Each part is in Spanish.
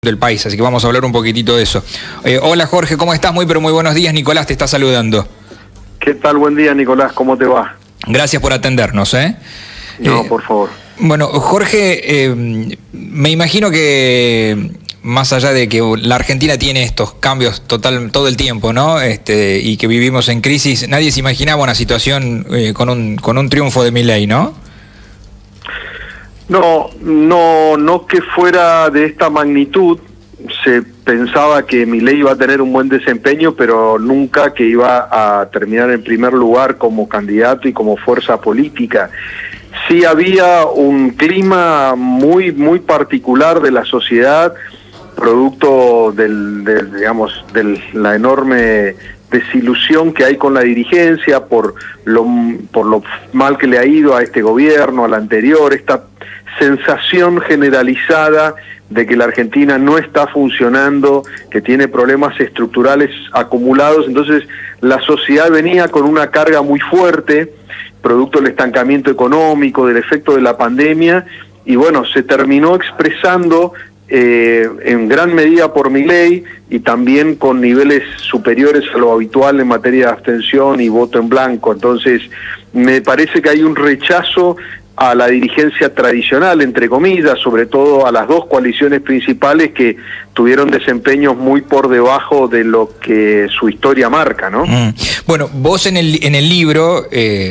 del país, así que vamos a hablar un poquitito de eso. Hola Jorge, ¿cómo estás? Muy buenos días, Nicolás te está saludando. ¿Qué tal? Buen día, Nicolás, ¿cómo te va? Gracias por atendernos, ¿eh? No, por favor. Bueno, Jorge, me imagino que más allá de que la Argentina tiene estos cambios todo el tiempo, ¿no? Y que vivimos en crisis, nadie se imaginaba una situación con un triunfo de Milei, ¿no? No que fuera de esta magnitud. Se pensaba que Milei iba a tener un buen desempeño, pero nunca que iba a terminar en primer lugar como candidato y como fuerza política. Sí había un clima muy particular de la sociedad, producto de la enorme desilusión que hay con la dirigencia por lo mal que le ha ido a este gobierno, al anterior, esta sensación generalizada de que la Argentina no está funcionando, que tiene problemas estructurales acumulados. Entonces la sociedad venía con una carga muy fuerte, producto del estancamiento económico, del efecto de la pandemia, y bueno, se terminó expresando en gran medida por Milei y también con niveles superiores a lo habitual en materia de abstención y voto en blanco. Entonces me parece que hay un rechazo a la dirigencia tradicional, entre comillas, sobre todo a las dos coaliciones principales que tuvieron desempeños muy por debajo de lo que su historia marca, ¿no? Bueno, vos en el libro,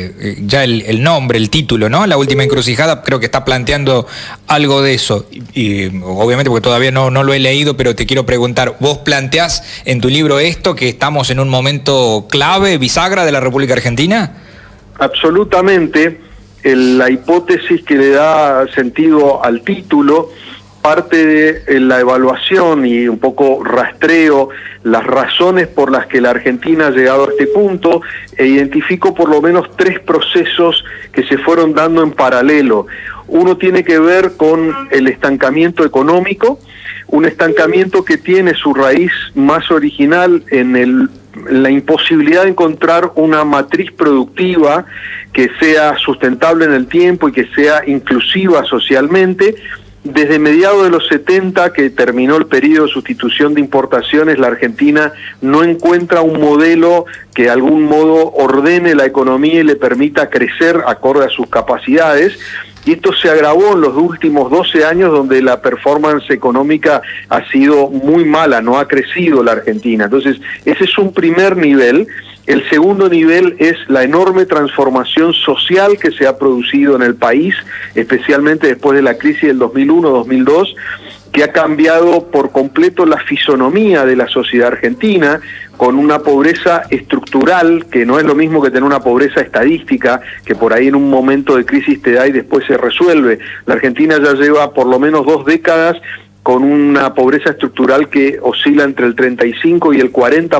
ya el nombre, el título, ¿no? La última encrucijada, creo que está planteando algo de eso. Y obviamente porque todavía no lo he leído, pero te quiero preguntar, ¿vos planteás en tu libro esto, que estamos en un momento clave, bisagra de la República Argentina? Absolutamente. La hipótesis que le da sentido al título parte de la evaluación y un poco rastreo las razones por las que la Argentina ha llegado a este punto, e identifico por lo menos tres procesos que se fueron dando en paralelo. Uno tiene que ver con el estancamiento económico, un estancamiento que tiene su raíz más original en la imposibilidad de encontrar una matriz productiva que sea sustentable en el tiempo y que sea inclusiva socialmente. Desde mediados de los 70, que terminó el periodo de sustitución de importaciones, la Argentina no encuentra un modelo que de algún modo ordene la economía y le permita crecer acorde a sus capacidades. Y esto se agravó en los últimos 12 años, donde la performance económica ha sido muy mala, no ha crecido la Argentina. Entonces, ese es un primer nivel. El segundo nivel es la enorme transformación social que se ha producido en el país, especialmente después de la crisis del 2001-2002, que ha cambiado por completo la fisonomía de la sociedad argentina, con una pobreza estructural, que no es lo mismo que tener una pobreza estadística, que por ahí en un momento de crisis te da y después se resuelve. La Argentina ya lleva por lo menos 2 décadas con una pobreza estructural que oscila entre el 35 y el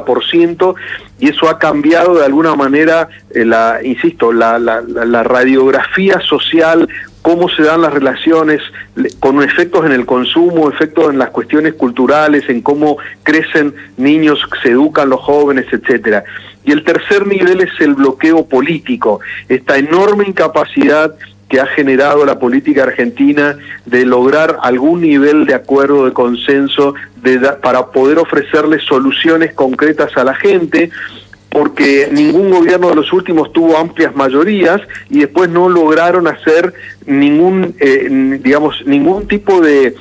40%, y eso ha cambiado de alguna manera, la radiografía social, cómo se dan las relaciones, con efectos en el consumo, efectos en las cuestiones culturales, en cómo crecen niños, se educan los jóvenes, etcétera. Y el tercer nivel es el bloqueo político, esta enorme incapacidad que ha generado la política argentina de lograr algún nivel de acuerdo, de consenso, para poder ofrecerle soluciones concretas a la gente, porque ningún gobierno de los últimos tuvo amplias mayorías y después no lograron hacer ningún tipo de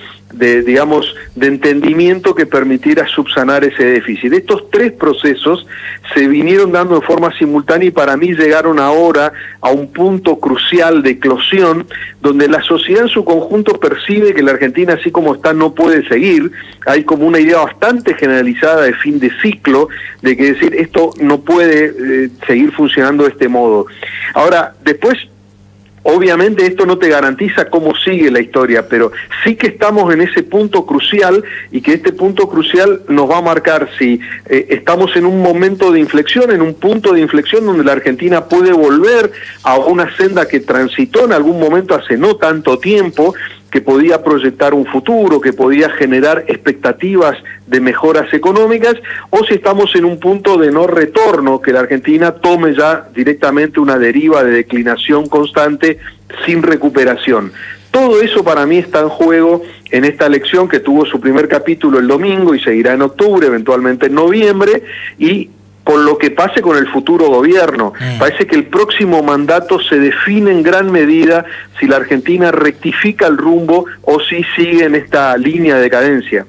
entendimiento que permitiera subsanar ese déficit. Estos tres procesos se vinieron dando de forma simultánea y para mí llegaron ahora a un punto crucial de eclosión, donde la sociedad en su conjunto percibe que la Argentina, así como está, no puede seguir. Hay como una idea bastante generalizada de fin de ciclo, de que decir esto no puede seguir funcionando de este modo. Ahora, después, obviamente esto no te garantiza cómo sigue la historia, pero sí que estamos en ese punto crucial, y que este punto crucial nos va a marcar si estamos en un momento de inflexión, en un punto de inflexión donde la Argentina puede volver a una senda que transitó en algún momento hace no tanto tiempo, que podía proyectar un futuro, que podía generar expectativas de mejoras económicas, o si estamos en un punto de no retorno, que la Argentina tome ya directamente una deriva de declinación constante sin recuperación. Todo eso para mí está en juego en esta elección que tuvo su primer capítulo el domingo y seguirá en octubre, eventualmente en noviembre, y con lo que pase con el futuro gobierno. Parece que el próximo mandato se define en gran medida si la Argentina rectifica el rumbo o si sigue en esta línea de decadencia.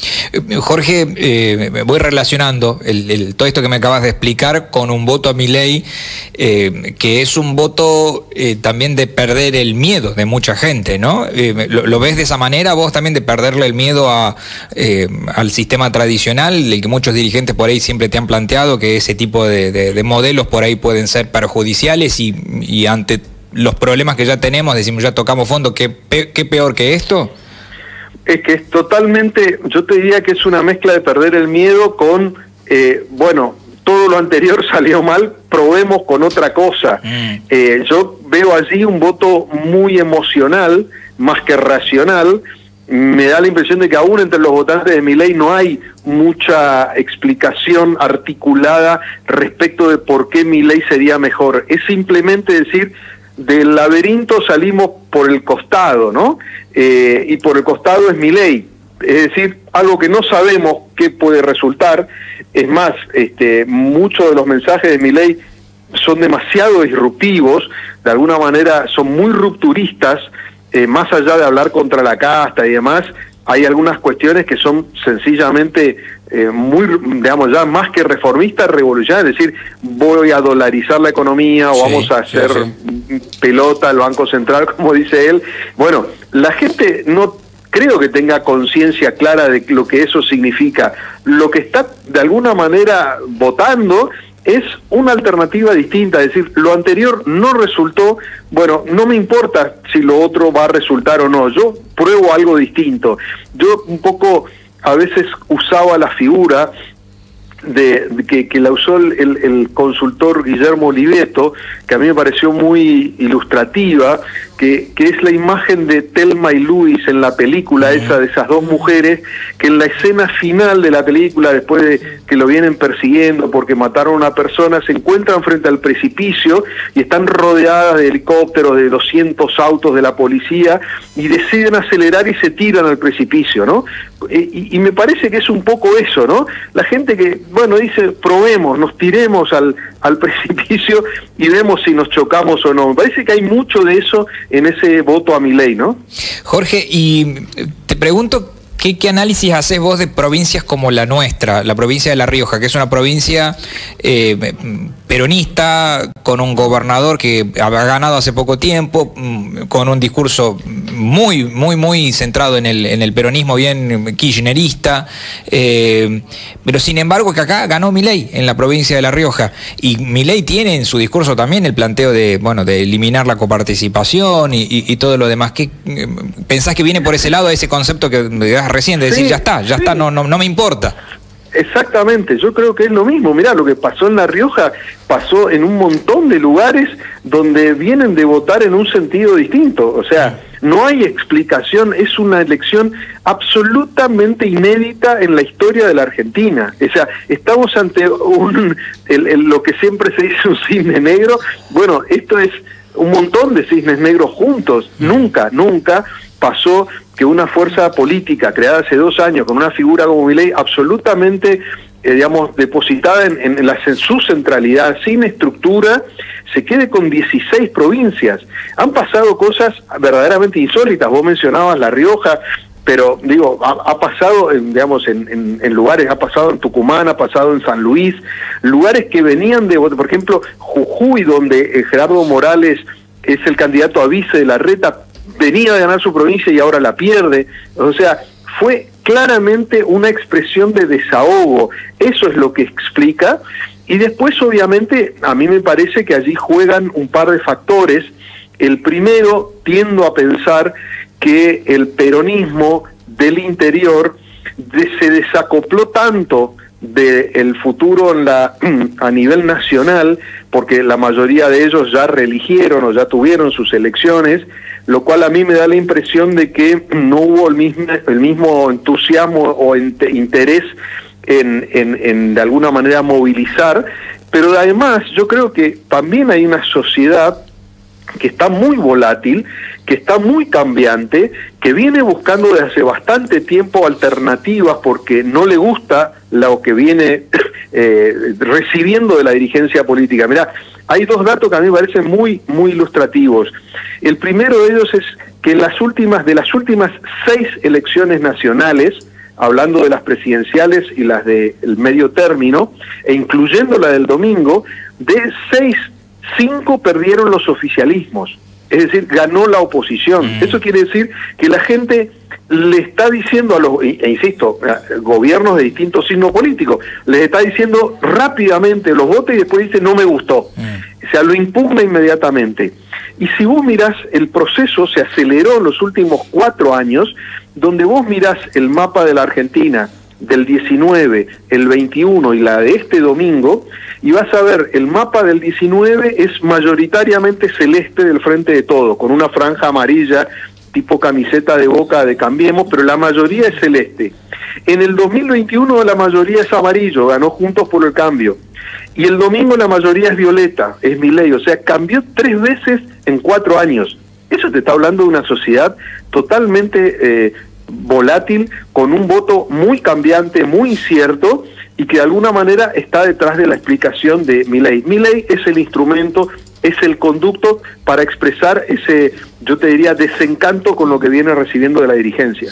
Jorge, voy relacionando todo esto que me acabas de explicar con un voto a Milei, que es un voto también de perder el miedo de mucha gente, ¿no? ¿Lo ves de esa manera vos también, de perderle el miedo al sistema tradicional, el que muchos dirigentes por ahí siempre te han planteado, que ese tipo de modelos por ahí pueden ser perjudiciales y ante los problemas que ya tenemos, decimos, ya tocamos fondo, ¿qué peor que esto? Es que es totalmente, yo te diría que es una mezcla de perder el miedo con, bueno, todo lo anterior salió mal, probemos con otra cosa. Yo veo allí un voto muy emocional, más que racional. Me da la impresión de que aún entre los votantes de Milei no hay mucha explicación articulada respecto de por qué Milei sería mejor. Es simplemente decir, del laberinto salimos por el costado, ¿no? Y por el costado es Milei. Es decir, algo que no sabemos qué puede resultar. Es más, muchos de los mensajes de Milei son demasiado disruptivos, de alguna manera son muy rupturistas. Más allá de hablar contra la casta y demás, hay algunas cuestiones que son sencillamente muy, digamos, ya más que reformistas, revolucionarias. Es decir, voy a dolarizar la economía o vamos a hacer pelota al Banco Central, como dice él. Bueno, la gente no creo que tenga conciencia clara de lo que eso significa. Lo que está de alguna manera votando es una alternativa distinta, es decir, lo anterior no resultó, bueno, no me importa si lo otro va a resultar o no, yo pruebo algo distinto. Yo un poco a veces usaba la figura que la usó el consultor Guillermo Oliveto, que a mí me pareció muy ilustrativa, que es la imagen de Thelma y Luis en la película esa, de esas dos mujeres, que en la escena final de la película, después de que lo vienen persiguiendo porque mataron a una persona, se encuentran frente al precipicio y están rodeadas de helicópteros, de 200 autos de la policía, y deciden acelerar y se tiran al precipicio, ¿no? Y me parece que es un poco eso, ¿no? La gente que, bueno, dice, probemos, nos tiremos al precipicio y vemos si nos chocamos o no. Me parece que hay mucho de eso en ese voto a Milei, ¿no? Jorge, y te pregunto, ¿qué análisis haces vos de provincias como la nuestra, la provincia de La Rioja, que es una provincia peronista, con un gobernador que ha ganado hace poco tiempo, con un discurso muy centrado en el peronismo, bien kirchnerista, pero sin embargo que acá ganó Milei en la provincia de La Rioja, y Milei tiene en su discurso también el planteo de eliminar la coparticipación y todo lo demás. ¿Qué pensás que viene por ese lado, ese concepto que me das recién, de decir, ya está, no me importa? Exactamente, yo creo que es lo mismo. Mirá, lo que pasó en La Rioja pasó en un montón de lugares donde vienen de votar en un sentido distinto. O sea, no hay explicación, es una elección absolutamente inédita en la historia de la Argentina. O sea, estamos ante lo que siempre se dice un cisne negro. Bueno, esto es un montón de cisnes negros juntos. Nunca pasó que una fuerza política creada hace 2 años con una figura como Milei absolutamente, depositada en su centralidad, sin estructura, se quede con 16 provincias. Han pasado cosas verdaderamente insólitas. Vos mencionabas La Rioja, pero digo, ha pasado en lugares, ha pasado en Tucumán, ha pasado en San Luis, lugares que venían por ejemplo, Jujuy, donde Gerardo Morales es el candidato a vice de Larreta, venía de ganar su provincia y ahora la pierde. O sea, fue claramente una expresión de desahogo. Eso es lo que explica. Y después, obviamente, a mí me parece que allí juegan un par de factores. El primero, tiendo a pensar que el peronismo del interior se desacopló tanto del futuro a nivel nacional, porque la mayoría de ellos ya reeligieron o ya tuvieron sus elecciones, lo cual a mí me da la impresión de que no hubo el mismo entusiasmo o interés en de alguna manera movilizar, pero además yo creo que también hay una sociedad que está muy volátil, que está muy cambiante, que viene buscando desde hace bastante tiempo alternativas porque no le gusta lo que viene recibiendo de la dirigencia política. Mirá, hay dos datos que a mí me parecen muy ilustrativos. El primero de ellos es que de las últimas 6 elecciones nacionales, hablando de las presidenciales y las del medio término, e incluyendo la del domingo, de 6, 5 perdieron los oficialismos, es decir, ganó la oposición. Eso quiere decir que la gente le está diciendo a los, insisto, gobiernos de distintos signos políticos, les está diciendo rápidamente los votos y después dice no me gustó. O sea, lo impugna inmediatamente. Y si vos mirás, el proceso se aceleró en los últimos 4 años, donde vos mirás el mapa de la Argentina del 19, el 21 y la de este domingo, y vas a ver, el mapa del 19 es mayoritariamente celeste del Frente de Todos, con una franja amarilla tipo camiseta de Boca de Cambiemos, pero la mayoría es celeste. En el 2021 la mayoría es amarillo, ganó Juntos por el Cambio. Y el domingo la mayoría es violeta, es Milei, o sea, cambió 3 veces en 4 años. Eso te está hablando de una sociedad totalmente volátil, con un voto muy cambiante, muy incierto, y que de alguna manera está detrás de la explicación de Milei. Milei es el instrumento, es el conducto para expresar ese, yo te diría, desencanto con lo que viene recibiendo de la dirigencia.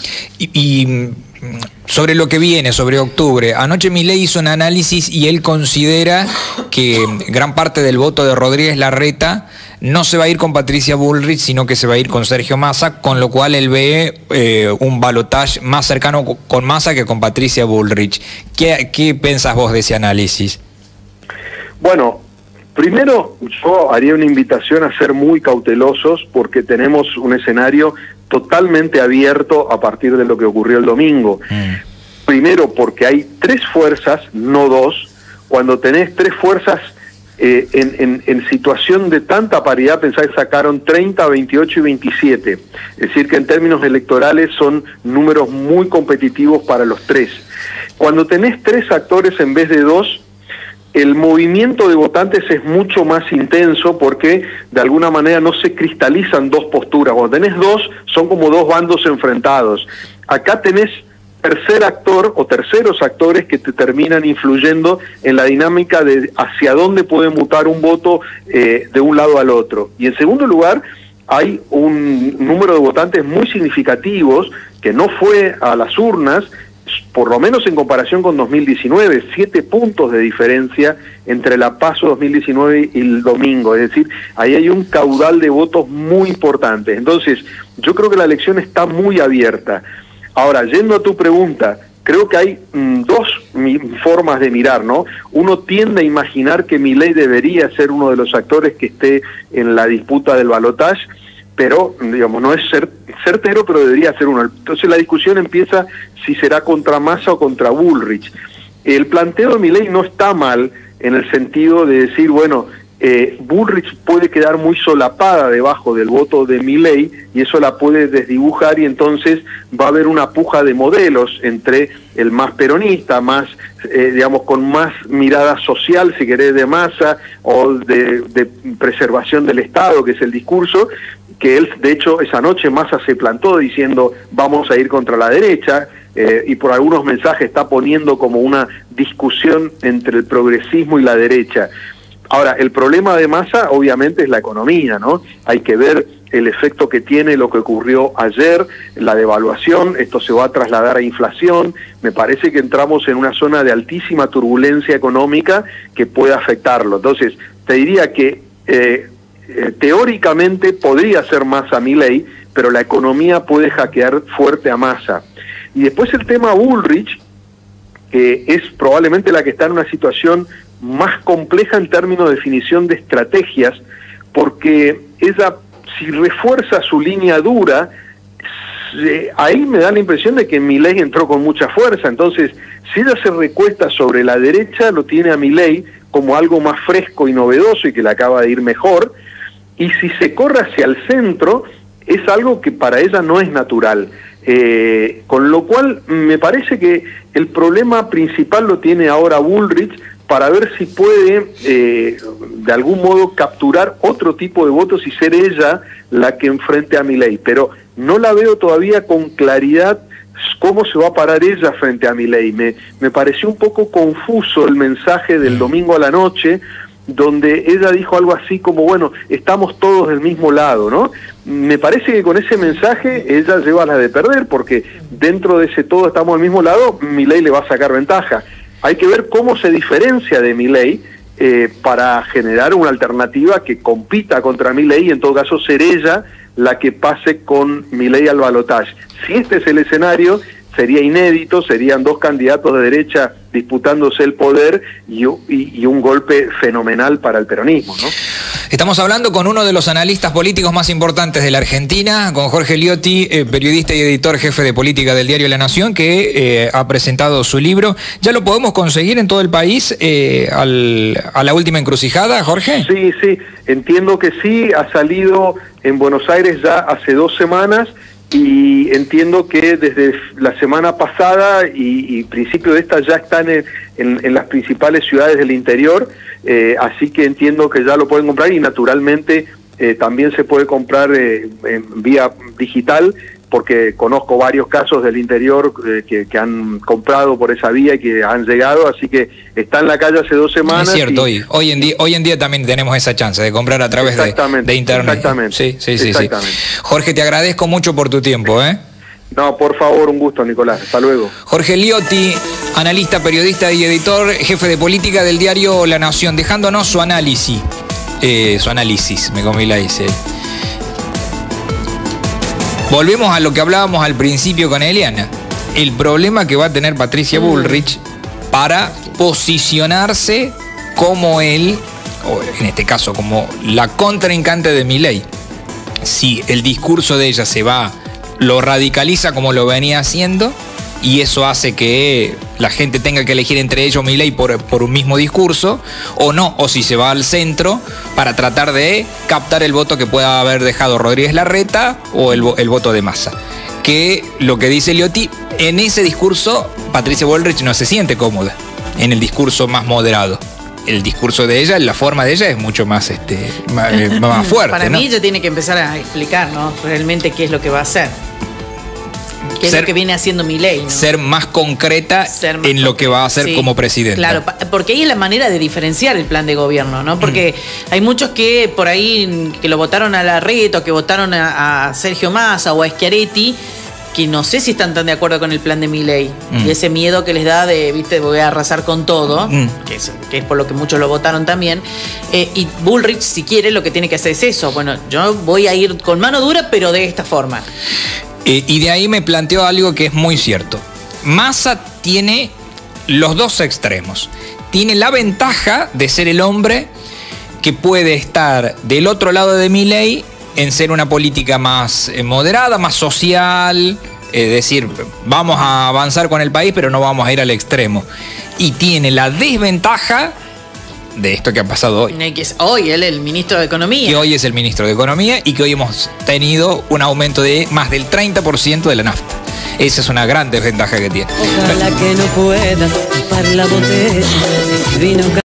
Y sobre lo que viene, sobre octubre, anoche Milei hizo un análisis y él considera que gran parte del voto de Rodríguez Larreta no se va a ir con Patricia Bullrich, sino que se va a ir con Sergio Massa, con lo cual él ve un balotaje más cercano con Massa que con Patricia Bullrich. ¿Qué pensás vos de ese análisis? Bueno, primero yo haría una invitación a ser muy cautelosos porque tenemos un escenario totalmente abierto a partir de lo que ocurrió el domingo. Primero porque hay 3 fuerzas, no 2. Cuando tenés 3 fuerzas en situación de tanta paridad, pensá que sacaron 30, 28 y 27. Es decir, que en términos electorales son números muy competitivos para los 3. Cuando tenés 3 actores en vez de 2, el movimiento de votantes es mucho más intenso porque de alguna manera no se cristalizan 2 posturas. Cuando tenés 2, son como 2 bandos enfrentados. Acá tenés tercer actor o terceros actores que te terminan influyendo en la dinámica de hacia dónde puede mutar un voto de un lado al otro. Y en segundo lugar, hay un número de votantes muy significativos que no fue a las urnas, por lo menos en comparación con 2019, 7 puntos de diferencia entre la PASO 2019 y el domingo, es decir, ahí hay un caudal de votos muy importante. Entonces, yo creo que la elección está muy abierta. Ahora, yendo a tu pregunta, creo que hay 2 formas de mirar, ¿no? Uno tiende a imaginar que Milei debería ser uno de los actores que esté en la disputa del balotaje, pero, digamos, no es certero, pero debería ser uno. Entonces la discusión empieza si será contra Massa o contra Bullrich. El planteo de Milei no está mal en el sentido de decir, bueno, Bullrich puede quedar muy solapada debajo del voto de Milei y eso la puede desdibujar y entonces va a haber una puja de modelos entre el más peronista, más digamos con más mirada social, si querés, de Massa o de preservación del Estado, que es el discurso, que él, de hecho, esa noche Massa se plantó diciendo vamos a ir contra la derecha, y por algunos mensajes está poniendo como una discusión entre el progresismo y la derecha. Ahora, el problema de Massa obviamente es la economía, ¿no? Hay que ver el efecto que tiene lo que ocurrió ayer, la devaluación, esto se va a trasladar a inflación, me parece que entramos en una zona de altísima turbulencia económica que puede afectarlo. Entonces, te diría que teóricamente podría ser Massa Milei, pero la economía puede hackear fuerte a Massa. Y después el tema Bullrich, que es probablemente la que está en una situación más compleja en términos de definición de estrategias, porque ella, si refuerza su línea dura, ahí me da la impresión de que Milei entró con mucha fuerza. Entonces, si ella se recuesta sobre la derecha, lo tiene a Milei como algo más fresco y novedoso y que le acaba de ir mejor, y si se corre hacia el centro, es algo que para ella no es natural. Con lo cual, me parece que el problema principal lo tiene ahora Bullrich para ver si puede de algún modo capturar otro tipo de votos y ser ella la que enfrente a Milei, pero no la veo todavía con claridad cómo se va a parar ella frente a Milei. Me pareció un poco confuso el mensaje del domingo a la noche, donde ella dijo algo así como, bueno, estamos todos del mismo lado, ¿no? Me parece que con ese mensaje ella lleva la de perder, porque dentro de ese todo estamos del mismo lado, Milei le va a sacar ventaja. Hay que ver cómo se diferencia de Milei para generar una alternativa que compita contra Milei y en todo caso ser ella la que pase con Milei al balotaje. Si este es el escenario, sería inédito, serían dos candidatos de derecha disputándose el poder y un golpe fenomenal para el peronismo, ¿no? Estamos hablando con uno de los analistas políticos más importantes de la Argentina, con Jorge Liotti, periodista y editor jefe de política del diario La Nación, que ha presentado su libro. ¿Ya lo podemos conseguir en todo el país a la última encrucijada, Jorge? Sí, sí, entiendo que sí, ha salido en Buenos Aires ya hace 2 semanas, y entiendo que desde la semana pasada y principio de esta ya están en las principales ciudades del interior, así que entiendo que ya lo pueden comprar y naturalmente también se puede comprar en vía digital, porque conozco varios casos del interior que han comprado por esa vía y que han llegado, así que está en la calle hace 2 semanas. Es cierto, hoy en día también tenemos esa chance de comprar a través de internet. Exactamente. Sí. Jorge, te agradezco mucho por tu tiempo, ¿eh? No, por favor, un gusto, Nicolás. Hasta luego. Jorge Liotti, analista, periodista y editor, jefe de política del diario La Nación, dejándonos su análisis, me comí la hice. Volvemos a lo que hablábamos al principio con Eliana. El problema que va a tener Patricia Bullrich para posicionarse como él, o en este caso como la contrincante de Milei. Si el discurso de ella lo radicaliza como lo venía haciendo, y eso hace que la gente tenga que elegir entre ellos Milei por un mismo discurso, o no, o si se va al centro para tratar de captar el voto que pueda haber dejado Rodríguez Larreta o el voto de Massa. Que lo que dice Liotti, en ese discurso Patricia Bullrich no se siente cómoda, en el discurso más moderado. El discurso de ella, la forma de ella es mucho más, más fuerte. Para mí ella tiene que empezar a explicar, ¿no?, realmente qué es lo que va a hacer. ¿Qué es lo que viene haciendo Milei, ¿no? Ser más concreta en lo que va a hacer como presidenta. Claro, porque ahí es la manera de diferenciar el plan de gobierno, ¿no? Porque hay muchos que por ahí que lo votaron a Larreta, que votaron a Sergio Massa o a Schiaretti, que no sé si están tan de acuerdo con el plan de Milei. Y ese miedo que les da de, viste, voy a arrasar con todo, que es por lo que muchos lo votaron también. Y Bullrich, si quiere, lo que tiene que hacer es eso. Bueno, yo voy a ir con mano dura, pero de esta forma. Y de ahí me planteó algo que es muy cierto. Massa tiene los dos extremos. Tiene la ventaja de ser el hombre que puede estar del otro lado de Milei en ser una política más moderada, más social, es decir, vamos a avanzar con el país, pero no vamos a ir al extremo. Y tiene la desventaja de esto que ha pasado hoy. Hoy él es el ministro de Economía. Que hoy es el ministro de Economía y que hoy hemos tenido un aumento de más del 30% de la nafta. Esa es una gran desventaja que tiene. Ojalá que no puedas tapar la botella.